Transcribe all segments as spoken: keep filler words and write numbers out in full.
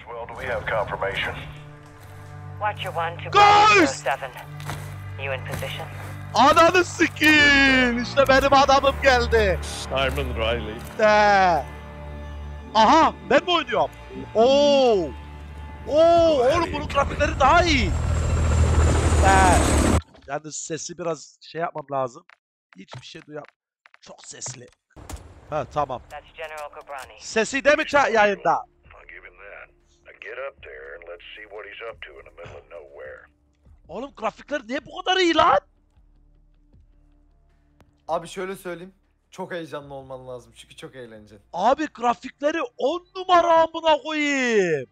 Well, do we have confirmation? Watcher one to Ghost! Bravo seven. You in position? Ananı sikeyim. İşte benim adamım geldi. Simon Riley. De. Aha, ben mi oynuyorum? Oo. Oo, oğlum bunun grafikleri daha iyi. De. Yani sesi biraz şey yapmam lazım. Hiçbir şey duyam. Çok sesli. Ha tamam. That's General Cobrani. Sesi de mi ça- yayında? I'll give him that. Now get up there and let's see what he's up to in the middle of nowhere. Oğlum grafikler niye bu kadar iyi lan? Abi şöyle söyleyeyim. Çok heyecanlı olman lazım çünkü çok eğlenceli. Abi grafikleri on numara amına koyayım.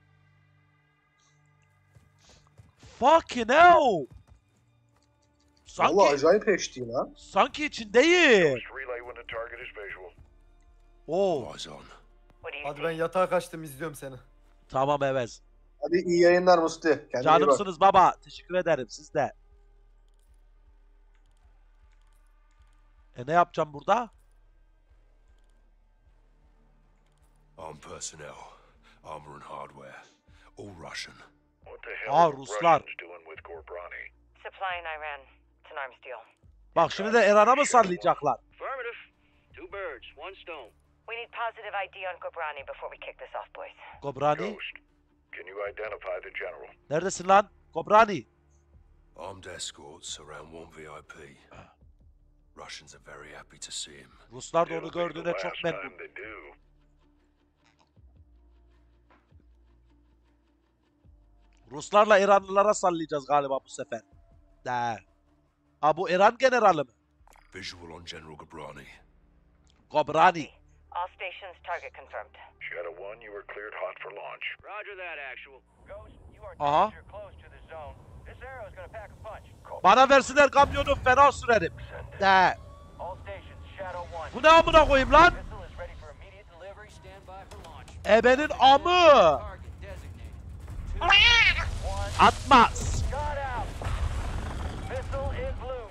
Fucking hell. Sanki, Valla acayip H D lan. sanki içindeyim. Ghost relay when the target is visual. Oo, Eyes on. What do you Hadi see? ben yatağa kaçtım, izliyorum seni. tamam evet. Hadi iyi yayınlar Musti. Kendine iyi bak. Canımsınız baba. Teşekkür ederim siz de. E ne yapacağım burada? Armed personnel, armor and hardware, all Russian. What the hell Ah, are the Ruslar. Russians doing with Gorbrani? Supplying Iran. It's an arms deal. Bak şimdi de Iran'a mı sallayacaklar? Affirmative. Two birds, one stone. We need positive I D on Cobrani before we kick this off, boys. Kobrani. Ghost, can you identify the general? Neredesin lan? Kobrani. Armed escorts around one V I P. Russians are very happy to see him. Ruslar da It'll onu be the gördüğüne çok last memnun. time they do. Ruslarla İranlılara sallayacağız galiba bu sefer. De. Ha bu İran generali mi? Visual on General Gabrani. Kobrani. All stations target confirmed. Shadow one, you were cleared hot for launch. Roger that, actual. Ghost, you are Aha. danger close to the zone. This arrow is gonna pack a punch. Bana versinler kamyonu fena sürerim. De. All stations, Shadow one. Bu ne amına koyayım lan? Missile is ready for immediate delivery. Stand by for launch. Ebenin amı. Target designated. Atma. Shot out. Missile is blue.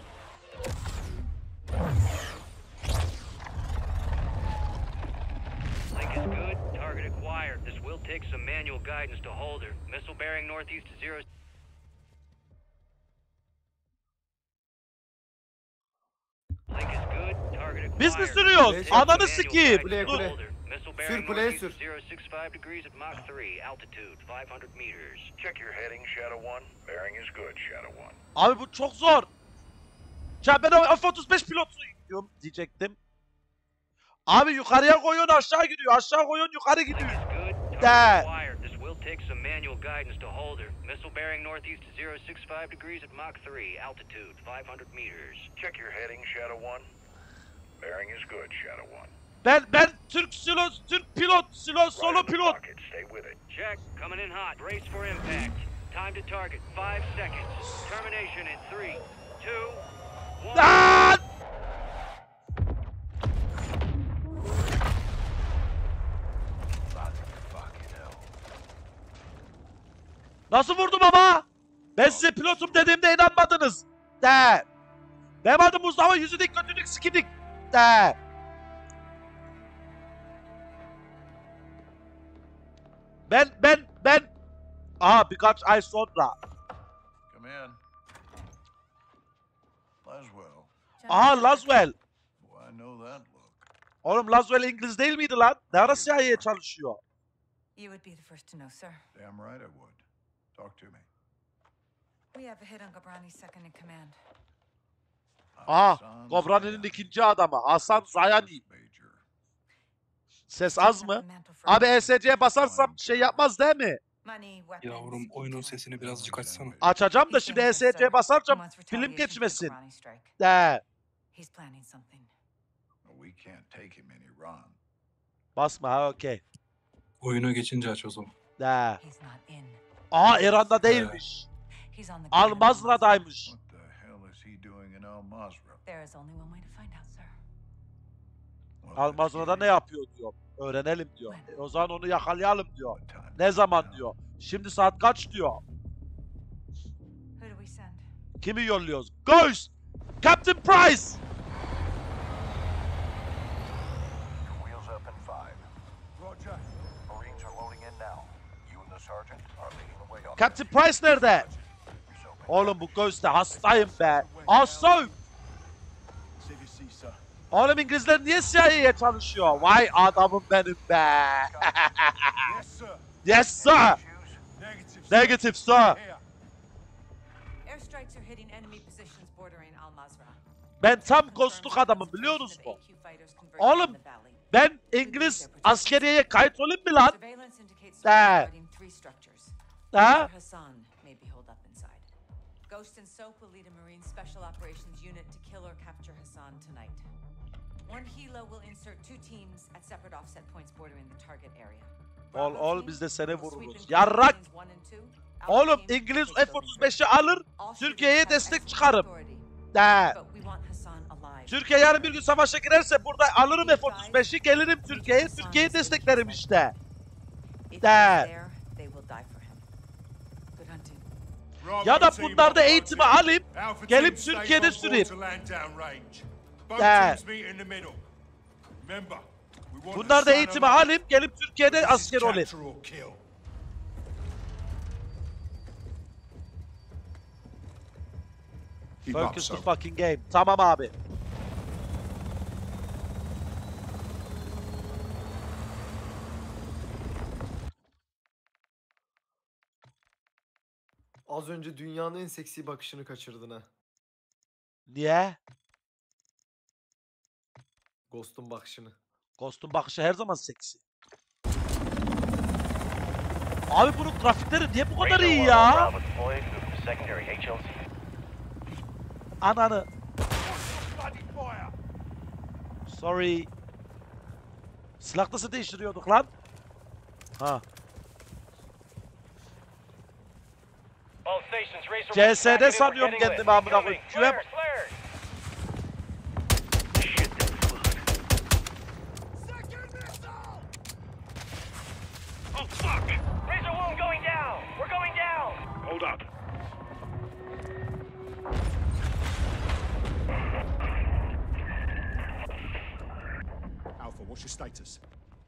Link is good. Target acquired. This will take some manual guidance to hold her. Missile bearing northeast to zero. Link is good. Target acquired. Biz mi sürüyoruz? Neyse. Ananı sikeyim. Kuleye, Dur. kuleye. Missile Sür, bearing kuleye northeast sür. zero six five degrees at Mach three. Altitude five hundred meters. Check your heading, Shadow one. Bearing is good, Shadow one. Abi bu çok zor. Ya ben o F otuz beş pilotuyum diyecektim. Abi yukarıya koyun aşağı gidiyor. Aşağı koyun yukarı Link gidiyor. is good. That. Target acquired. This will take some manual guidance to hold her. Missile bearing northeast to zero six five degrees at Mach three. Altitude five hundred meters. Check your heading, Shadow one. Bearing is good, Shadow one. Ben ben Türk silo Türk pilot silo Right solo in the pilot. pocket. Stay with it. Check. Coming in hot. Brace for impact. Time to target. Five seconds. Termination in three, two, one. Lan! Fucking hell. Nasıl vurdum ama? Ben size pilotum dediğimde inanmadınız. De. Benim adım Mustafa yüzüdük kötülük sikidik. De. Ben ben ben. Aha birkaç ay sonra. Come in. Laswell. Aha Laswell. Boy, I know that look. Oğlum Laswell İngiliz değil miydi lan? Ne ara C I A'ye çalışıyor? You would be the first to know, sir. Damn right I would. Talk to me. We have a hit on Gabrani's second in command. Aha Kobrani'nin ikinci adamı Hasan Zayani. Ses az mı? Abi E S C'ye basarsam şey yapmaz değil mi? Yavrum oyunun sesini birazcık açsana. Açacağım da şimdi E S C'ye basarcam film geçmesin. De. He's planning something. We can't take him any run. Basma ha okey. Oyuna geçince aç o zaman. De. He's not in. Aa İran'da değilmiş. He's on the Al-Mazra'daymış. What the hell is he doing in Al-Mazra? There is only one way to find out, sir. Well, Al-Mazra'da ne yapıyor diyor. Öğrenelim diyor. E, o zaman onu yakalayalım diyor. what time Ne is it zaman now? diyor. Şimdi saat kaç diyor. Who do we send? Kimi yolluyoruz? Ghost! Captain Price! Wheels up in five. Roger. Marines are loading in now. You and the Captain Price nerede? Oğlum bu Ghost'ta hastayım be. Hastayım. Oğlum İngilizler niye C I A'ye çalışıyor? Vay adamım benim be. Yes sir. Negative sir. Airstrikes are hitting enemy positions bordering Al Mazrah. Ben tam Ghost'luk adamım biliyorsunuz mu? Oğlum ben İngiliz askeriyeye kayıt olayım mı lan? Surveillance indicates Ha. regarding three structures. Ha? Hassan may be holed up inside. Ghost and Soap will lead a Marine Special Operations unit to kill or capture Hassan tonight. One helo will insert two teams at separate offset points bordering the target area. Ol Bravo ol team biz de seni will vururuz. sweep in Yarrak. teams one and two. Alpha Oğlum team İngiliz takes F otuz beşi alır. All shooters Türkiye'ye have destek expert çıkarım. authority, De. but we want Hassan alive. Türkiye yarın bir gün savaşa girerse burada alırım F otuz beşi gelirim Türkiye'ye. Türkiye'yi desteklerim işte. If he's De. there, they will die for him. Good hunting. Ya da bunlarda eğitimi alayım. Gelip Türkiye'de süreyim. De. Bunlarda eğitimi alayım. Gelip Türkiye'de asker olayım. Focus the fucking game. Tamam abi. Az önce dünyanın en seksi bakışını kaçırdın ha. Niye? Ghost'un bakışını. Ghost'un bakışı her zaman seksi. Abi bunun grafikleri niye bu kadar iyi ya? Ananı. Sorry. Silah nasıl değiştiriyorduk lan? Ha. C S'de sanıyorum kendimi amına koyayım. Küvem. Oh fuck! Razor wound going down! We're going down! Hold up. Alpha, what's your status?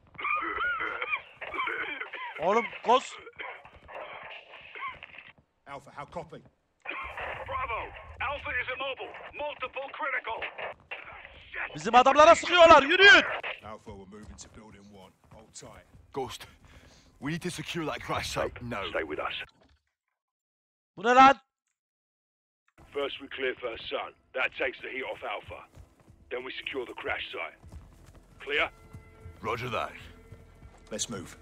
Oğlum Ghost. Alpha, how copy? Bravo! Alpha is immobile. Multiple critical. Bizim adamlara sıkıyorlar. Yürüyün. Alpha, we're moving to building one. Hold tight. Ghost, we need to secure that crash site now. Stay with us. Bu ne lan? First we clear First Sun. That takes the heat off Alpha. Then we secure the crash site. Clear? Roger that. Let's move.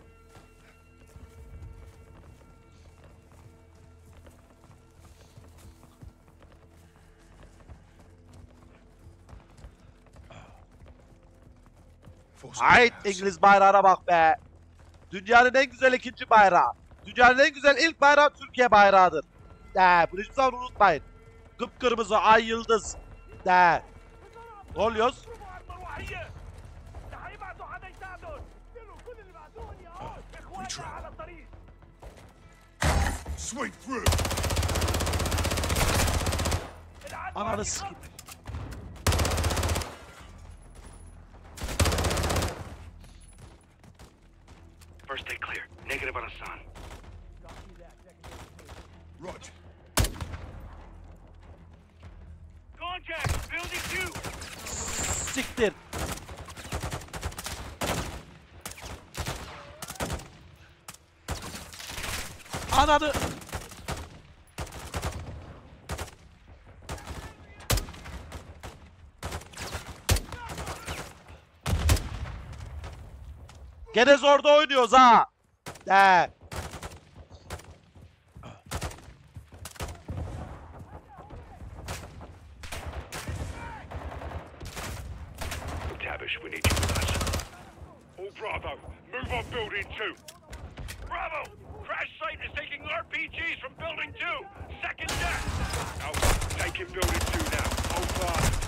Hayt İngiliz bayrağına bak be. Dünyanın en güzel ikinci bayrağı. Dünyanın en güzel ilk bayrağı Türkiye bayrağıdır. De, bunu hiçbir zaman unutmayın. Kıpkırmızı ay yıldız. De. Ne oluyoruz? Sweep through. Ananı sikeyim. First day clear. Negative on Hassan. Roger. Contact! Building two! Siktir. Ananı. Gene zorda oynuyoruz ha. De. Tavish, we need you with us. All Bravo, move on building two. Bravo! Crash site is taking R P Gs from building two. Second deck. Alpha, taking building two now. Hold fast.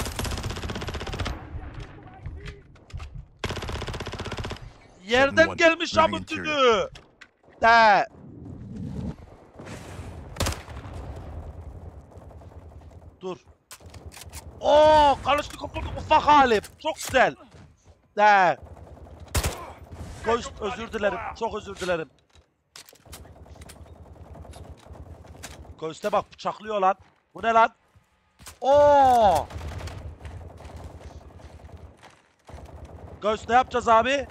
Yerden gelmiş amın tünü. De. Dur. Oo, Kalashnikov'un ufak hali. Çok güzel. De. Ghost, özür dilerim. Çok özür dilerim. Ghost'e bak bıçaklıyor lan. Bu ne lan? Oo! Ghost ne yapacağız abi?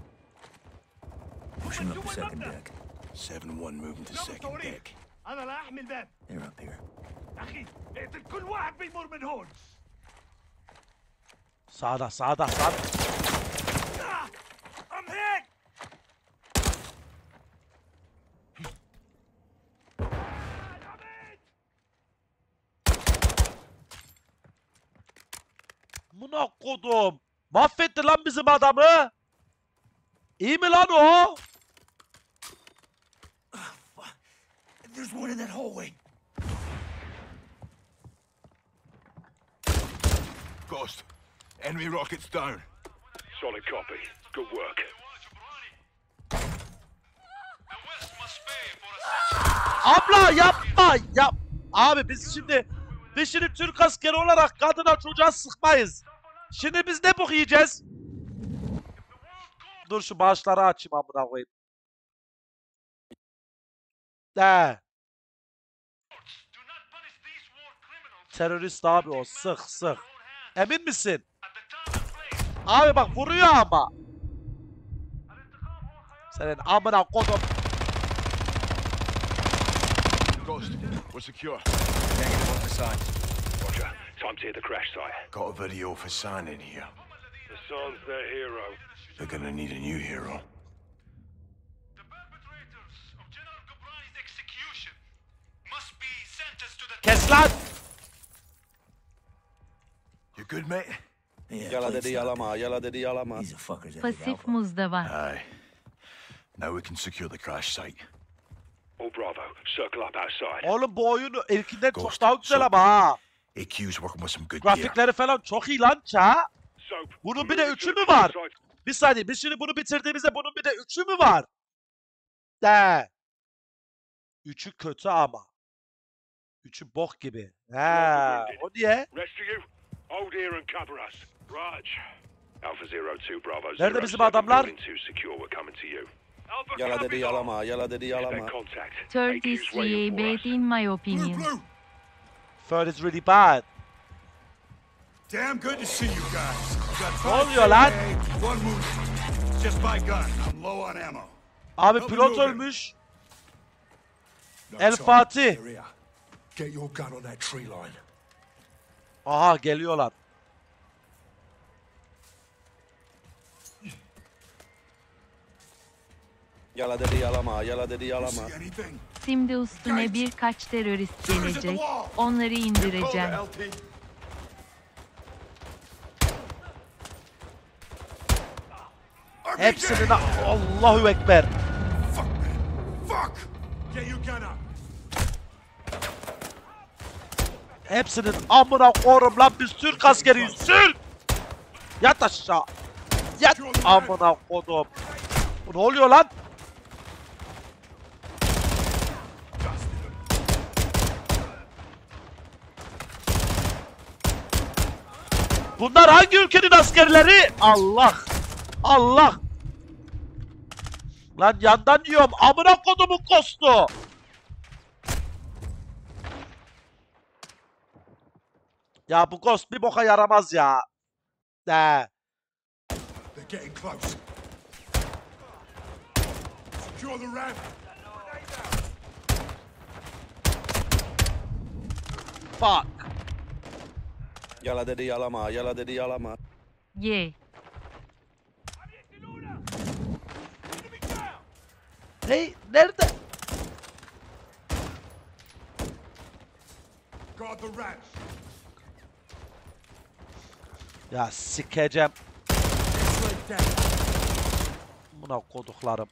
Pushing up the second deck. seven one moving to second deck. انا لا احمي الباب. They're up here. اخي اقتل كل واحد بيمر من هون. Sağda, sağda, sağda. I'm hit. Buna kodum. Mahvetti lan bizim adamı. İyi mi lan o? There's one in that hallway. Ghost. Enemy rockets down. Solid copy. Good work. Abla yapma. Yap. Abi biz şimdi biz şimdi Türk askeri olarak kadına çocuğa sıkmayız. Şimdi biz ne bok yiyeceğiz? Dur şu bağışları açayım amına koyayım. De. Terörist abi o. Sık sık. Emin misin? Abi bak vuruyor ama. Senin amına kodum. Ghost, we're secure. Negative on the side. Roger. Time to hit the crash site. Got a video for San in here. Hassan's their hero. They're gonna need a new hero. The perpetrators of General Ghobrani's execution must be sentenced to the Kes lan. You good, mate? Yeah, Yala please dedi stop. yalama, yala dedi yalama. These are fuckers. Pasif muzda var. Aye. Now we can secure the crash site. All Bravo, circle up outside. Oğlum bu oyun ilkinden çok Ghost, daha güzel so- ama ha. A Q's working with some good gear. Grafikleri falan çok iyi lan ça. Soap. Bunun bir de üçü mü var? Bir saniye biz şimdi bunu bitirdiğimizde bunun bir de üçü mü var? De. Üçü kötü ama. Üçü bok gibi. He. O niye? Rest of you, hold here and cover us. Raj. Alpha Zero Two Bravo Nerede Zero bizim seven, adamlar? building two secure. We're coming to you. Alpha Yala copy dedi all. yalama, yala dedi yalama. Expect contact. Third A Q's is waiting really for bad us. in my Blue, opinion. blue. Third is really bad. Damn good to see you guys. Got Ne five oluyor lan? K I A, one wounded. Just my gun. I'm low on ammo. Abi Help me pilot move it. ölmüş. El Fatih. Get your gun on that tree line. Aha geliyorlar. Yala dedi yalama, yala dedi yalama. See anything? Şimdi üstüne birkaç terörist gelecek. Onları indireceğim. L T. Hepsinin Allahu Ekber. Fuck, man. Fuck! Get your gun up. Hepsinin amına korum lan biz Türk askeriyiz. Sür! Yat aşağı. Yat amına kodum. Bu ne oluyor lan? Bunlar hangi ülkenin askerleri? Allah! Allah! Lan yandan yiyorum. Amına kodumun kostu. Ya bu ghost bir boka yaramaz ya. De. They're getting close. Secure the ramp. Fuck. Yala dedi yalama, yala dedi yalama. Ye. Hey, nerede? Guard the ramp. Ya sikeceğim. Buna koduklarım.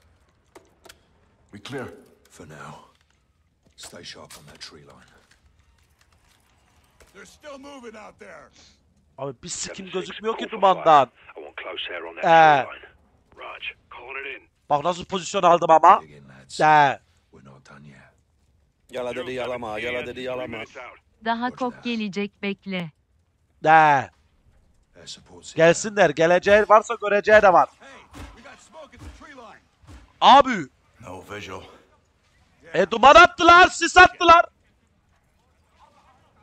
We clear? For now. Stay sharp on that tree line. They're still moving out there. Abi bir sikim Seven six, gözükmüyor ki call for dumandan. fire. I want close air on that Eh. tree line. Raj, calling it in. Bak nasıl pozisyon aldım ama. Dig in, lads. De. We're not done yet. Yala dedi yalama, yala dedi yalama. Daha kok gelecek bekle. De. Air support's here. Gelsinler. Geleceği varsa göreceği de var. Hey, we got smoke at the tree line. Abi. No visual. E duman attılar. Sis attılar.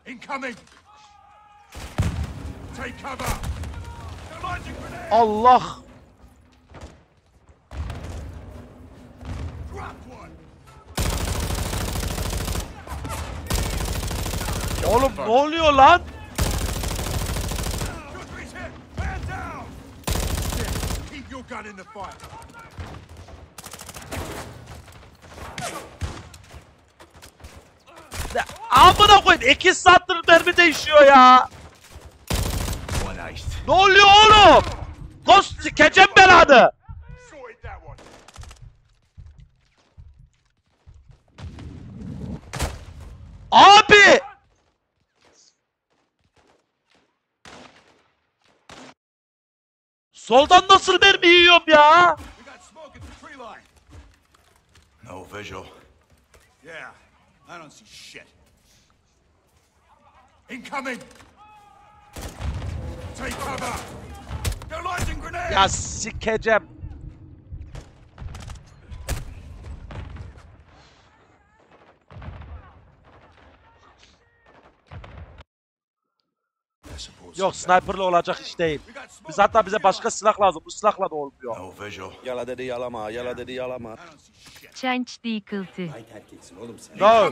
Incoming. Take cover. Launching grenade. Allah. Drop one. Oğlum ne oluyor lan? Man down. Keep your gun in the fire. Ya, amına koyayım iki saattir mermi değişiyor ya. Ne oluyor oğlum? Ghost sikeceğim belanı. Sorted that one. Abi. Soldan nasıl mermi yiyorum ya? We got smoke at the tree line. No visual. Yeah, I don't see shit. Incoming. Take cover. They're launching grenades. Ya sikeceğim. Yok sniper'la olacak iş değil. Biz hatta bize başka silah lazım. Bu silahla da olmuyor. No visual. Yala dedi yalama, yala dedi yalama. Change difficulty. No.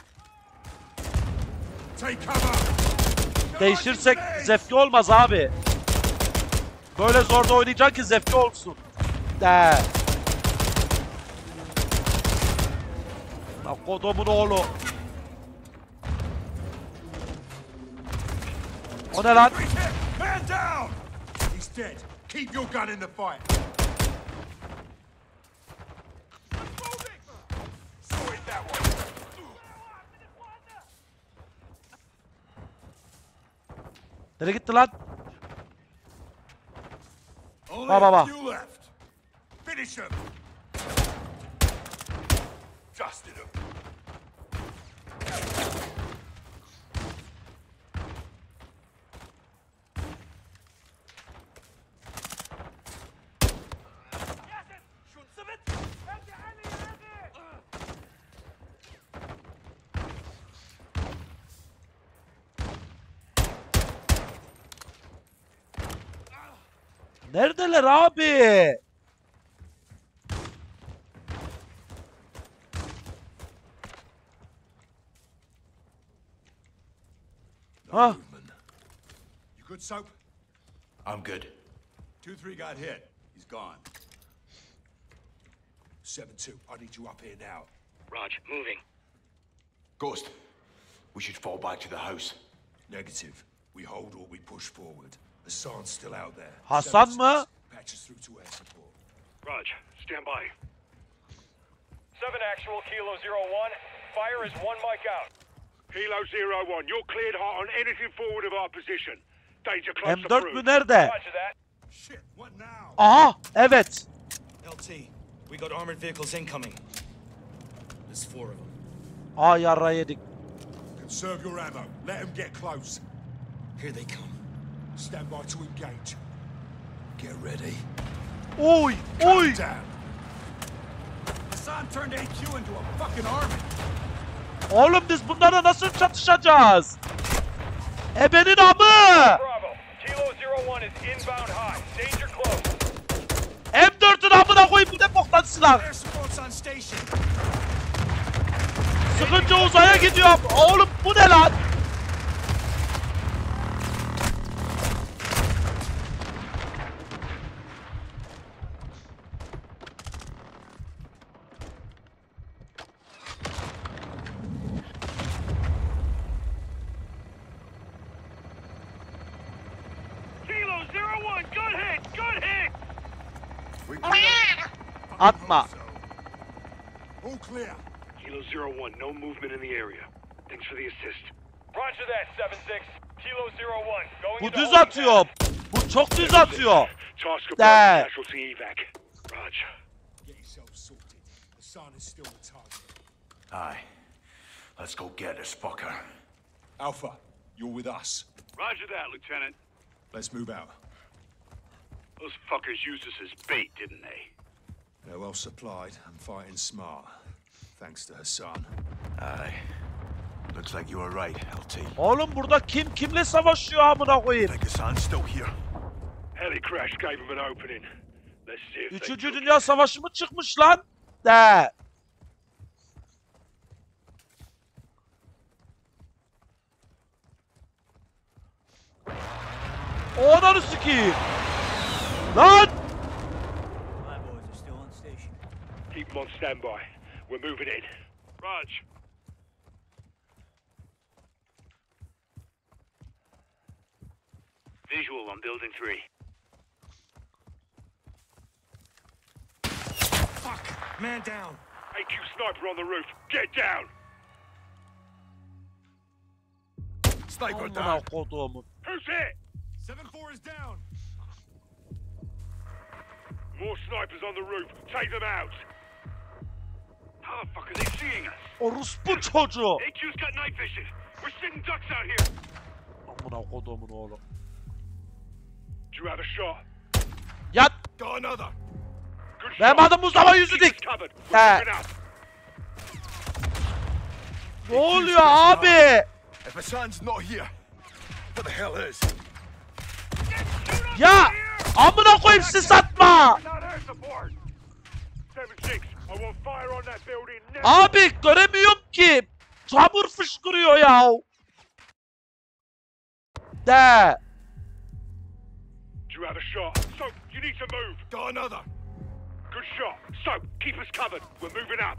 Take cover. Değişirsek zevkli olmaz abi. Böyle zorda oynayacaksın ki zevkli olsun. De. Lan kodumun oğlu. O ne lan? Man down. He's dead. Keep your gun in the fire. Sorted that one. Nereye gitti lan? Only Ba, ba, ba. a few left. Finish him. Dusted him. Neredeler abi? Huh? You good, Soap? I'm good. two three got hit. He's gone. seven two, I need you up here now. Raj, moving. Ghost, we should fall back to the house. Negative. We hold or we push forward. Hassan's still out there. Hasan mı? Patches through to air support. Raj, stand by. seven actual, Kilo zero one. Fire is one mic out. Kilo zero one, you're cleared hot on anything forward of our position. Danger close M to dört proof. mü nerede? Roger that. Shit, what now? Aha, evet. L T, we got armored vehicles incoming. There's four of them. Aa yarra yedik. Conserve your ammo. Let them get close. Here they come. Stand by to engage. Get ready. Oy, oy. Down. Hassan turned A Q into a fucking army. Oğlum biz bunlara nasıl çatışacağız? Ebenin amı. Bravo. Kilo zero one is inbound high. Danger close. M dört'ün amına koyayım bu ne boktan silah. Air support's on station. Sıkınca uzaya gidiyor. Oğlum bu ne lan? Kilo zero one, good hit, good hit! Atma. All clear. Kilo zero one, no movement in the area. Thanks for the assist. Roger that, seven six. Kilo zero one. Going Bu into düz holding atıyor. Bu çok düz atıyor. Task De. about casualty evac. Raj. Get yourself sorted. Hassan is still the target. Aye. Let's go get this fucker. Alpha, you're with us. Roger that, Lieutenant. Let's move out. Those fuckers used us as bait, didn't they? They're well supplied and fighting smart. Thanks to Hassan. Aye. Looks like you were right, L T. Oğlum burada kim kimle savaşıyor amına koyayım? Think Hassan's still here. Heli crash gave him an opening. Let's see if they Üçüncü took Dünya Savaşı mı çıkmış lan? De. Onanı sikeyim. Lan! Keep them on standby. We're moving in. Raj. Visual on building three. Fuck! Man down! A Q sniper on the roof. Get down! Sniper Amına down. koduğumun. Who's hit? seven four is down! More snipers on the roof. Take them out. How the fuck are they seeing us? Orospu çocuğu. A Q's got night vision. We're sitting ducks out here. Amına koduğumun oğlu. Do you have a shot? Yat. Got another. Good shot. Benim adım Mustafa Yüzüdik. Covered. He. We're moving up. Ne oluyor abi? If Hassan's not here, what the hell is? Ya amına koyayım siz satma. Abi göremiyorum ki. Çamur fışkırıyor ya. De. Do you have a shot? So, you need to move. Got another. Good shot. So, keep us covered. We're moving up.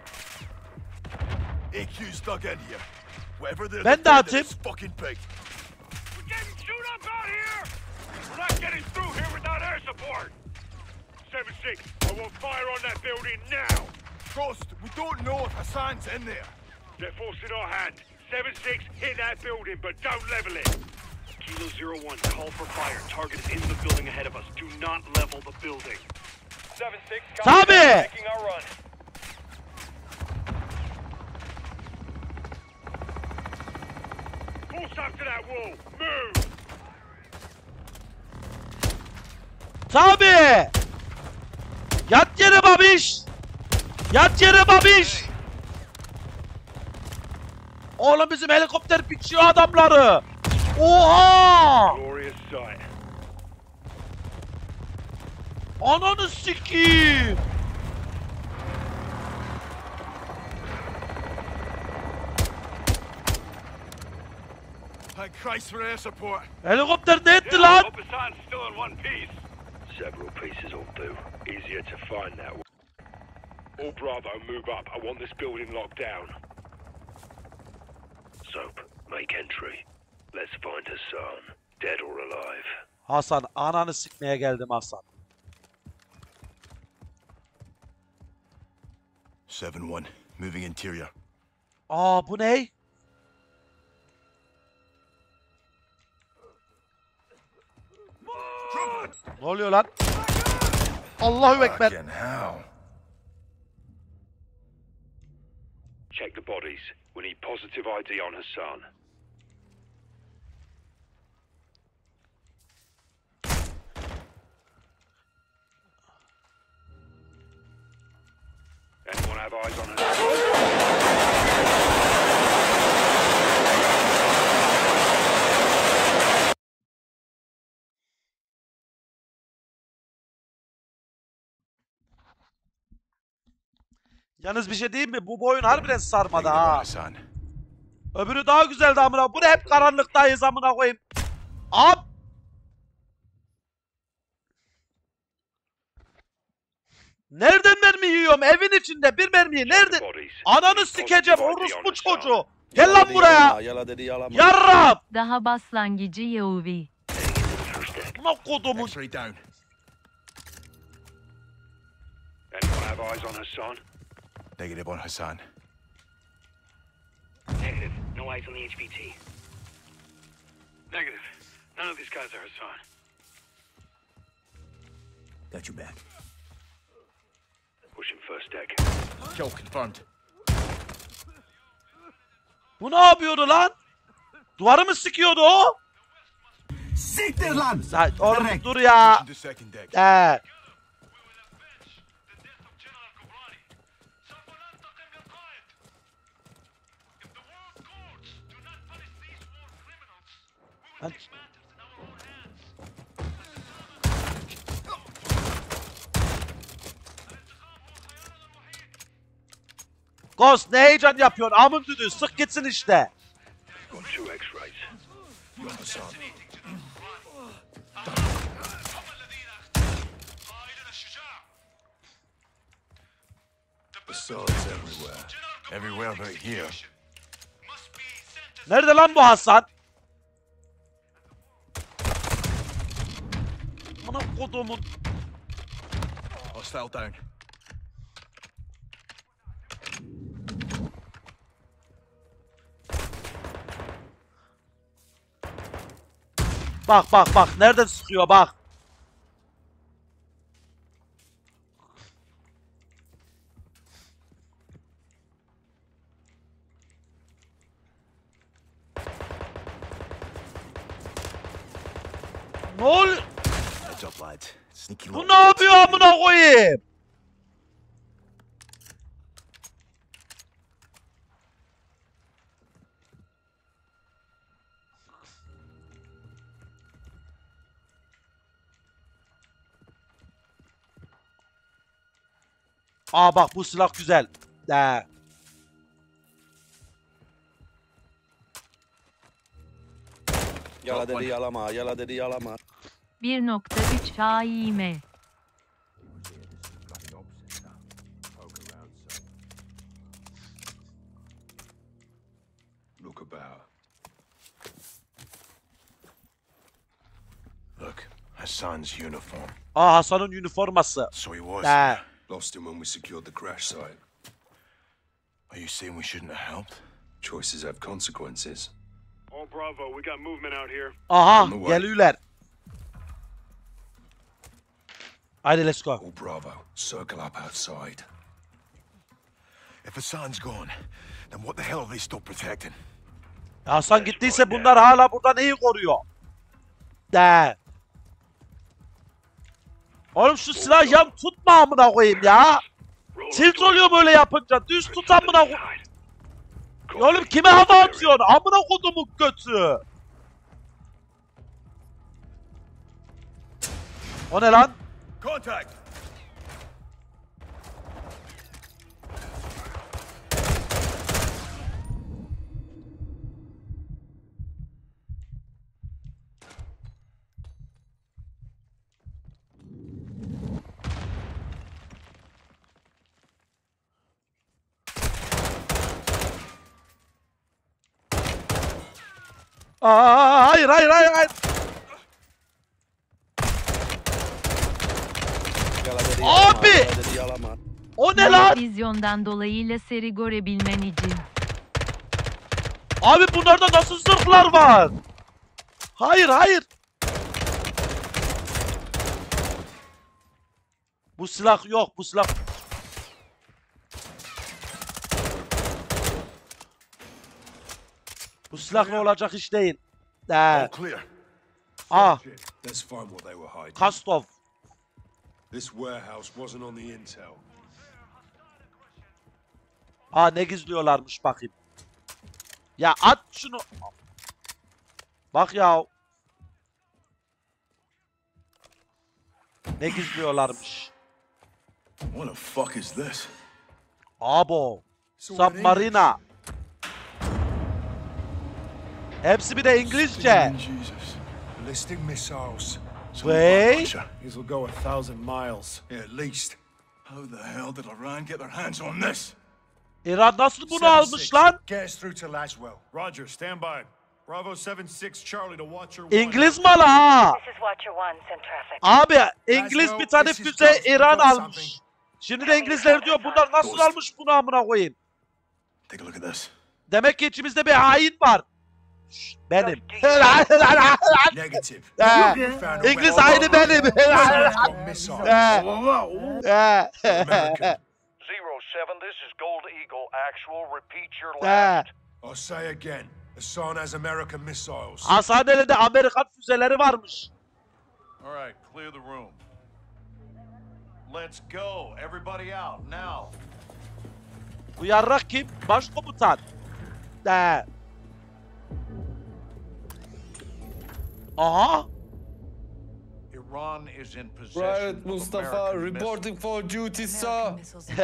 A Q's dug in here. Whatever they're Ben de defending atayım. is fucking big. We're getting chewed up out here. We're not getting through here without air support. seven six, I want fire on that building now. Ghost, we don't know if Hassan's in there. They're forcing our hand. seven six, hit that building, but don't level it. Kilo zero one, call for fire. Target is in the building ahead of us. Do not level the building. seven six, Tabii. making our run. Force up to that wall. Move. Tabii. Yat yere babiş. Yat yere babiş. Oğlum bizim helikopter biçiyor adamları. Oha! Glorious sight. Ananı sikeyim. Thank Christ for air support. Helikopter ne etti lan? Hope Hassan's still in one piece. Several pieces will do. Easier to find that way. All Bravo, move up. I want this building locked down. Soap, make entry. Let's find Hassan, dead or alive. Hasan, ananı sikmeye geldim Hasan. seven one, moving interior. Aa bu ne? Ne oluyor lan? Allahu Ekber. Fucking hell. Check the bodies. We need positive I D on Hassan. Anyone have eyes on Hassan? Yalnız bir şey diyeyim mi? Bu oyun harbiden sarmadı Negative on ha. Hassan. Öbürü daha güzeldi amına. Bu ne hep karanlıktayız amına koyayım. Ab. Nereden mermi yiyorum? Evin içinde bir mermiyi nerede? Ananı sikeceğim orospu çocuğu. Gel lan buraya. Yala dedi yalama. Yarrab. Daha başlangıcı Yeovi. Buna kodumun. X-ray down. Anyone have eyes on Hassan? Negative on Hassan. Negative. No eyes on the H V T. Negative. None of these guys are Hassan. Got you back. Pushing first deck. Kill confirmed. Bu ne yapıyordu lan? Duvarı mı sikiyordu o? Siktir lan! Sa- Oğlum dur ya. Pushing to second deck. Ee. Ben... Ghost ne heyecan yapıyorsun? Amın düdüğü sık gitsin işte. Got two X-rays. You're Hassan. Hassan's everywhere. Everywhere but here. Nerede lan bu Hasan? Bana kodumun. Hostile down. Bak bak bak nereden sıkıyor bak. Ne oluyor? Heads up, lads. Sneaky Bu ne yapıyor amına koyayım? Aa bak bu silah güzel. De. Yala dedi yalama, yala dedi yalama. bir nokta üç A İ M. Look about. Look, Hassan's uniform. Aa Hasan'ın üniforması. So he was. De. Lost him when we secured the crash site. Are you saying we shouldn't have helped? Choices have consequences. All Bravo, we got movement out here. Aha On the way. geliyorlar. Haydi let's go. All Bravo, circle up outside. If Hassan's gone, then what the hell have they still protecting? Hasan gittiyse bunlar hala burada neyi koruyor? De. Oğlum şu silah yan tutma amına koyayım ya. Tilt oluyor böyle yapınca. Düz tut amına koyayım. Oğlum kime hava atıyorsun? Amına kodumun götü. O ne lan? Contact! Aa, hayır hayır hayır hayır. Yala dedi Abi! yalama, yala dedi yalama. O ne lan? Vizyondan dolayıyla seri görebilmen için. Abi bunlarda nasıl zırhlar var? Hayır hayır. Bu silah yok bu silah. Bu silahla olacak iş değil. De. All clear. Ah, Let's find what they were hiding. Kastov. This warehouse wasn't on the intel. Aa ne gizliyorlarmış bakayım. Ya at şunu. Bak ya. Ne gizliyorlarmış. What the fuck is this? Abo. Submarina. Hepsi bir de İngilizce. Jesus. Ballistic missiles. Wait. These will go a thousand miles. Yeah, at least. How the hell did Iran get their hands on this? İran nasıl bunu almış lan? Get us through to Laswell. Roger, stand by. Bravo seven six Charlie to Watcher one. İngiliz malı ha. This is Watcher one, send traffic. Abi İngiliz bir tane füze İran almış. Şimdi de İngilizler diyor bunlar nasıl almış bunu amına koyayım. Take a look at this. Demek ki içimizde bir hain var. Şşt, benim. Negative. He, İngiliz haini benim. Missiles. He, he. Zero seven, this is Gold Eagle. Actual, repeat your He. last. I'll say again. Hassan has American missiles. Hasan elinde Amerikan füzeleri varmış. All right, clear the room. Let's go. Everybody out now. Bu yarrak kim? Başkomutan. De. Aha. Iran is in possession Private of Mustafa American reporting for duty, sir.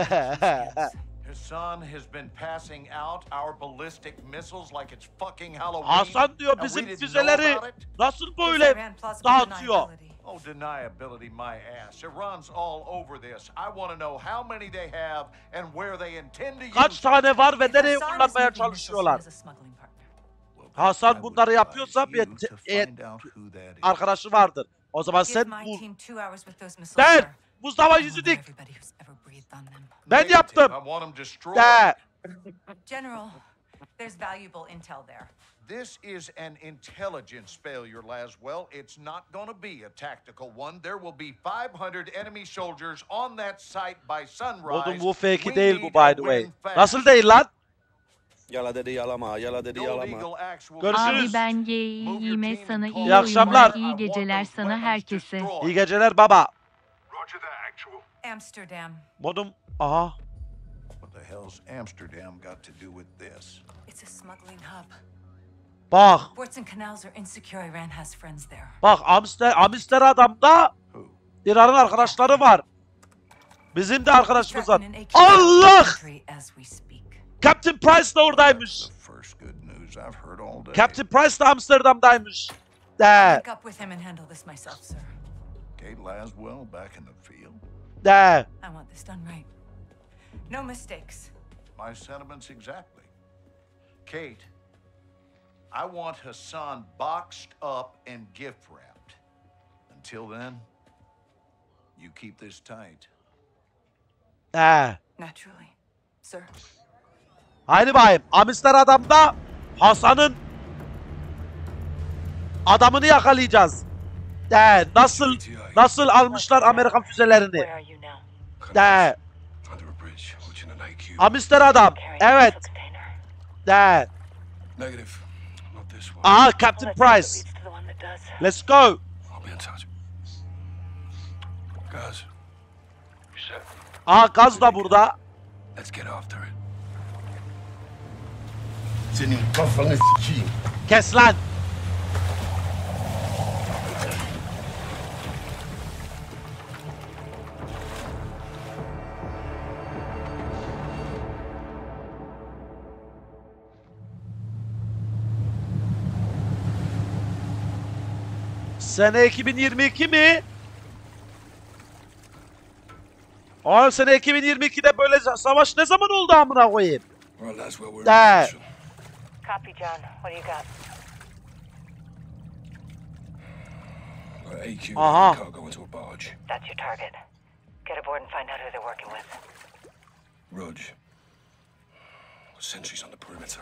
Hassan has been passing out our ballistic missiles like it's fucking Halloween. Hasan diyor and we bizim didn't füzeleri know about it? nasıl böyle dağıtıyor? Oh, deniability my ass. Iran's all over this. I want to know how many they have and where they intend to use Kaç them. tane var ve nereye kullanmaya çalışıyorlar? Hasan bunları yapıyorsa bir te- e- arkadaşı vardır. O zaman sen bul. Der! Mustafa yüzü dik. Ben yaptım. I want them destroyed. Der! General, there's valuable intel there. This is an intelligence failure, Laswell. It's not going to be a tactical one. There will be five hundred enemy soldiers on that site by sunrise. Oğlum bu fake We değil bu need by a the way. win fast. Nasıl değil lan? Yala dedi yalama, yala dedi Gold yalama. Eagle Axe will Görüşürüz. Abi ben geyime sana iyi, İyi akşamlar. oyunlar, iyi geceler sana herkese. İyi geceler baba. Roger that, actual. Amsterdam. Modum. Aha. What the hell's Amsterdam got to do with this? It's a smuggling hub. Bak. Ports and canals are insecure. Iran has friends there. Bak Amster Amsterdam'da İran'ın arkadaşları var. Bizim de arkadaşımız var. Allah! Captain Price da oradaymış. First good news I've heard all day. Captain Price da Amsterdam'daymış. De. Pick up with him and handle this myself, sir. Kate Laswell back in the field. De. I want this done right. No mistakes. My sentiments exactly. Kate, I want Hassan boxed up and gift wrapped. Until then, you keep this tight. De. Naturally, sir. Haydi bayım. Amsterdam'da Hasan'ın adamını yakalayacağız. De. Nasıl nasıl almışlar Amerikan füzelerini? De. Amsterdam. Evet. De. Negative. Not this one. Aha Captain Price. Let's go. I'll be in touch. Guys. Set. Aha Gaz da burada. Let's get after it. Senin kafanı sikeyim. Kes lan. Sene iki bin yirmi iki mi? Oğlum sene iki bin yirmi ikide böyle savaş ne zaman oldu amına koyayım? Well, that's where we're De. at. Copy, John. What do you got? A Q Aha. cargo into a barge. That's your target. Get aboard and find out who they're working with. Rudge. Sentries on the perimeter.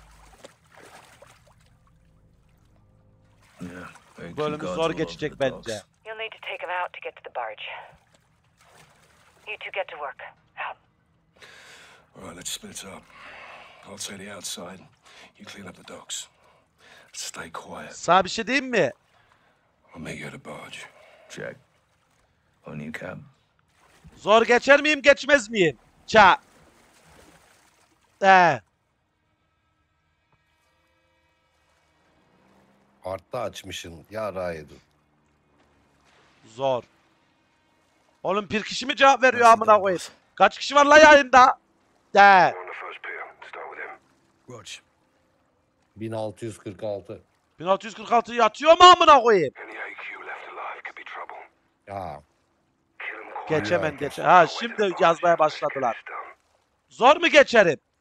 Yeah. Bölümü zor geçecek bence. You'll need to take them out to get to the barge. You two get to work. Out. All right, let's split up. I'll say the outside. You clean up the docks. Stay quiet. Sana bir şey diyeyim mi? I'll meet you at the barge. Check. On you, cab. Zor geçer miyim geçmez miyim? Ça. Ee. Artta açmışsın. Ya rayedin. Zor. Oğlum bir kişi mi cevap veriyor amına koyayım? Kaç kişi var la yayında? De. Rudge. bin altı yüz kırk altı. bin altı yüz kırk altı yatıyor mu amına koyayım? Ya. Geçemem geçe. Ha şimdi yazmaya başladılar. Zor mu geçerim?